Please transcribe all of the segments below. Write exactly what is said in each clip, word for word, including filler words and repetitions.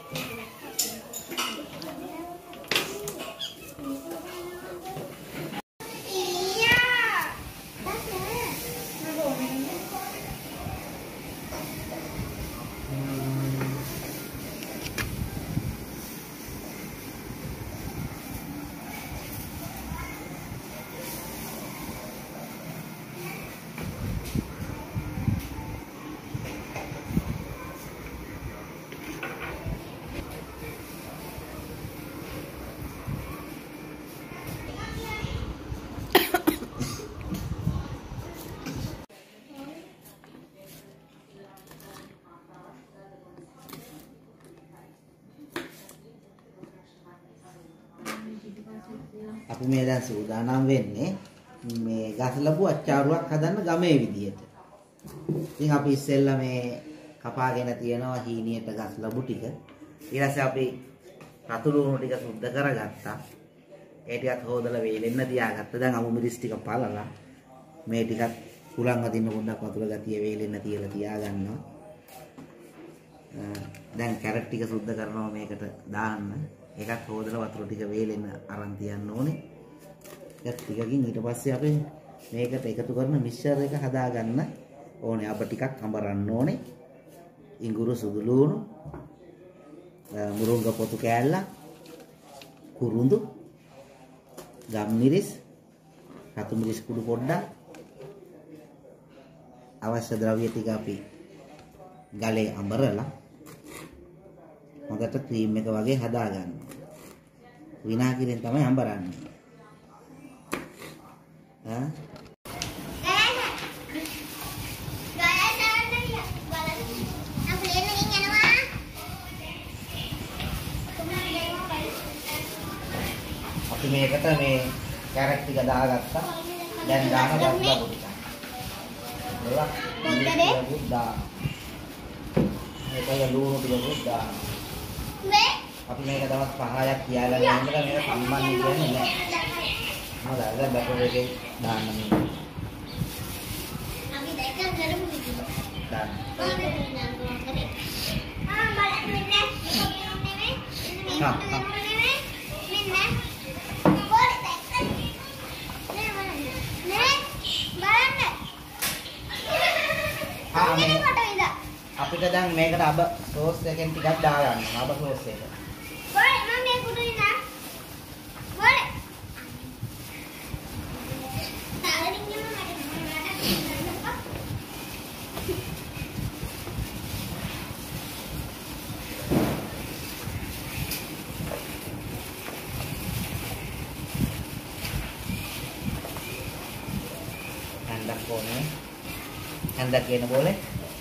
අපි මේ දැන් සූදානම් වෙන්නේ මේ ගස්ලපු අච්චාරුවක් හදන්න ගමේ විදියට. ඉතින් අපි ඉස්සෙල්ලා මේ කපාගෙන තියනවා හීනියට ගස්ලපු ටික. ඊට පස්සේ අපි රතු ලුණු ටික සුද්ධ කරගත්තා. ඒ ටිකත් හොදලා වේලෙන්න තියාගත්තා. දැන් අමු මිරිස් ටික පළලා මේ ටිකත් කුලං අදින්න පොඩ්ඩක් වතුර ගතිය වේලෙන්න තියලා තියාගන්නවා. දැන් කැරට් ටික සුද්ධ කරනවා මේකට දාන්න. ඒකත් හොදලා වතුර ටික වේලෙන්න අරන් තියන්න ඕනේ. ඒක ටිකකින් ඊට පස්සේ අපි මේකට එකතු කරන මික්සර් එක හදාගන්න ඕනේ. අප ටිකක් අඹරන්න ඕනේ. ඉඟුරු සුදු ලුණු, මුරුංග පොතු කෑල්ල, කුරුඳු, ගම්මිරිස්, රතු මිරිස් කුඩු පොඩ්ඩක්, අවශ්‍ය ද්‍රව්‍ය ටික අපි ගලේ අඹරලා හොඳට ක්‍රීම් එක වගේ හදාගන්න. විනාඩියෙන් තමයි අඹරන්නේ. ඈ අපි මේකට මේ කැරට් ටික දාගත්තා. දැන් දාන ගස්ලා ටික. බලන්න. මේක දාන්න. මේක ලුණු ටික දාන්න. මේ අපි මේක දවස් පහක් තියාගෙන ඉඳලා මේක සම්බන්ධ කියන්නේ නැහැ. හොඳයි දැන් බටර් එකේ දාන්න මේක. අපි දැන් කරමු විදිහ. දාන්න. ආ බලන්න මෙන්න. හා හා. මෙන්න. පොඩි දැක්කද? නේ බලන්න. නේ බලන්න. ආ මේ අපිට දැන් මේකට අබ සෝස් එකෙන් ටිකක් දාගන්න. අබ සෝස් එක. බොයි මම මේ කුඩුයි නා. බොයි. තාලෙන් යන්න මට හන්දක් ඕනේ. හන්දක් කියන බෝලේ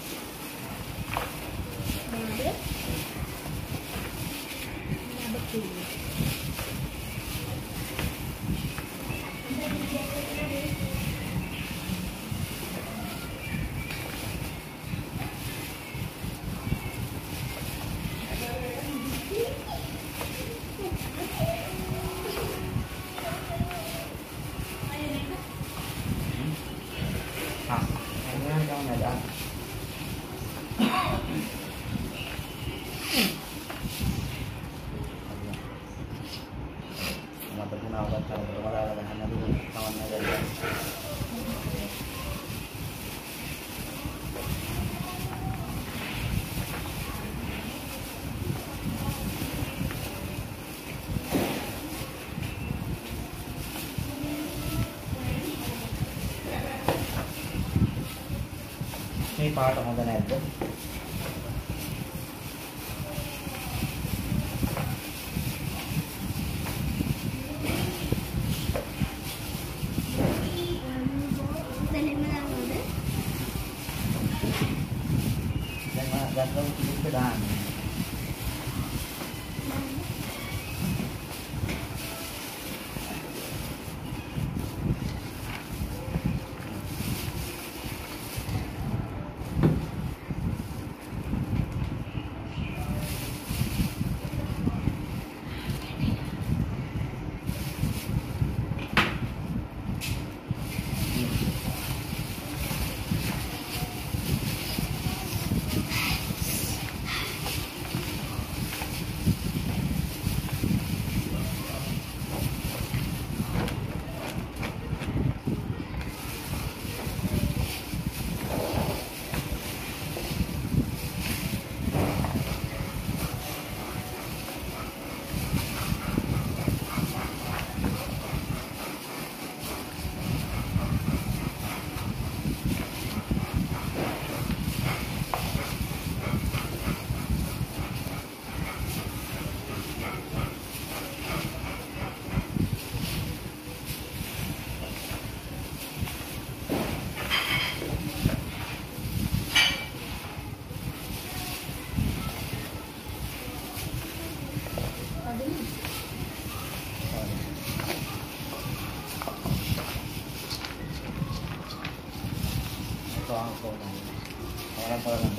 මේ පාට හොඳ නැද්ද? දැන් මම දාන්න.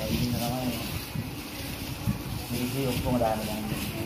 ඉන්න තමයි මේකේ ඔක්කොම දාන්න ගන්න.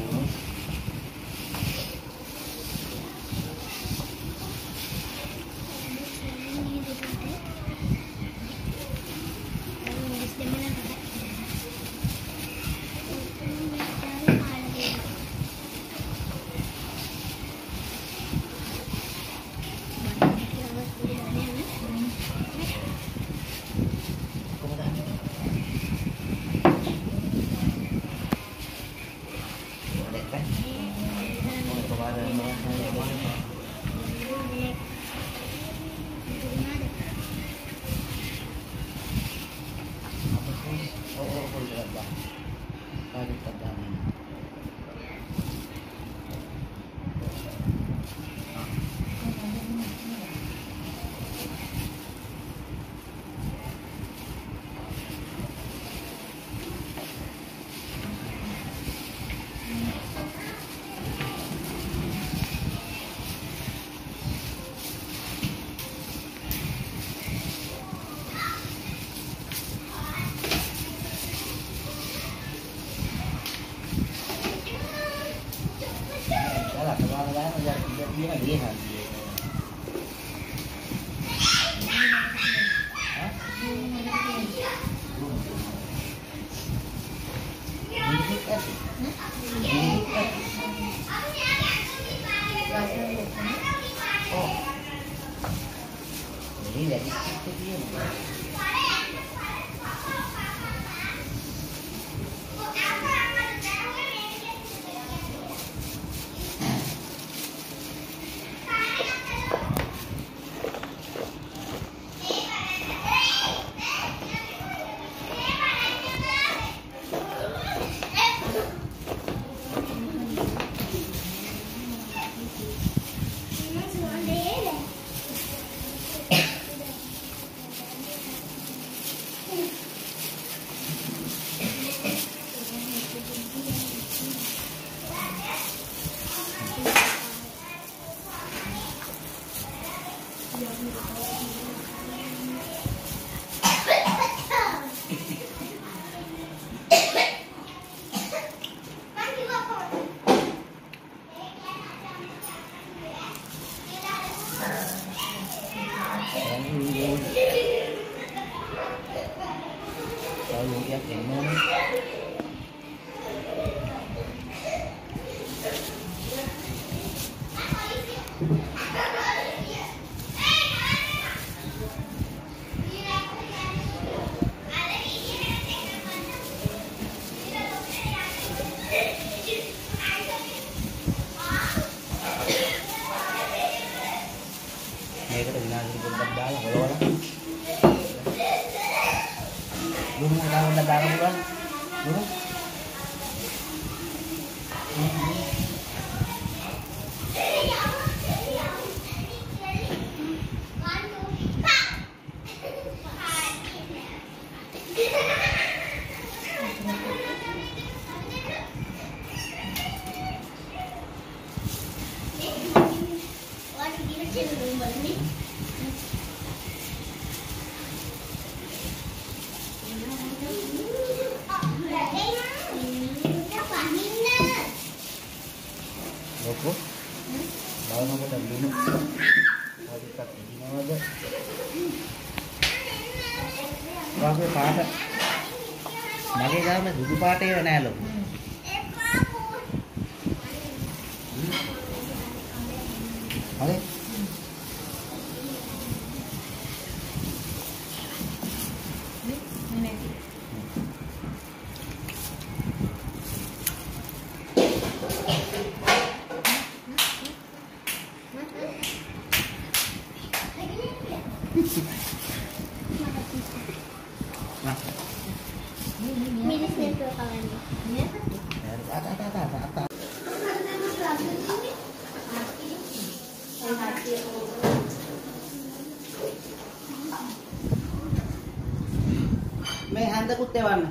මේ හන්දකුත් එවන්න.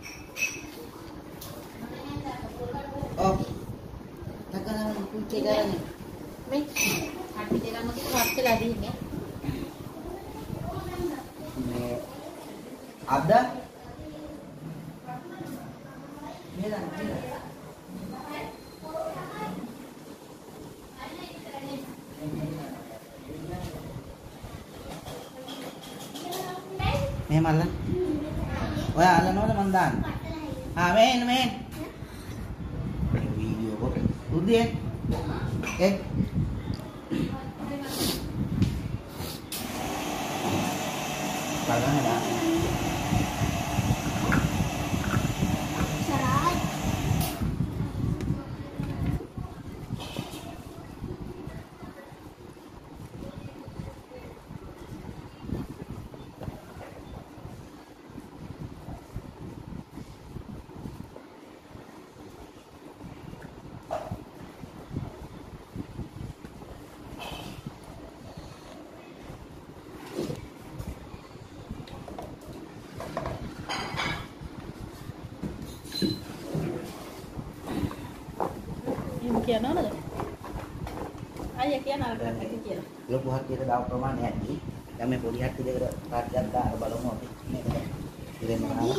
ඔව්. තකන කුච්චේ ගානේ. මේ හටි දෙකම වත්තලා දින්නේ. මේ අද මෙහෙම අල්ලන්න. ඔය අල්ලනවද මන් දාන්න. ආ මෙහෙන් මෙහෙන්. වීඩියෝ කොට. උදේ. ඒ. බලන්න දාන්න. කියනවද? අයියා කියන අර පැත්තට කියලා. ලොකු හත්තියට දාව ප්‍රමාණය ඇති. දැන් මේ පොඩි හත්ති දෙකට කාට්ටයක් දාලා බලමු අපි මේක. ඉතින් මොනවාද?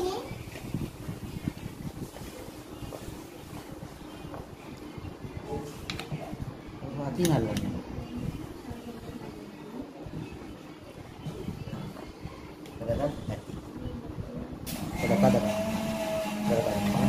හත්ති නල්ලන්නේ. කරදත් ඇති. පොඩ පද. කරදත්.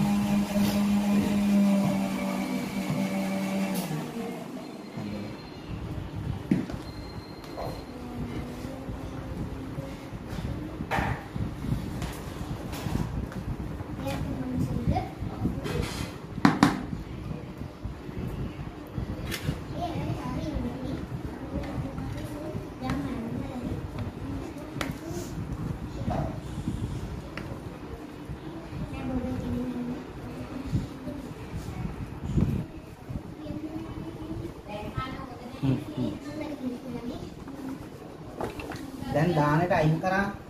දැන් දානෙට අයින් කරා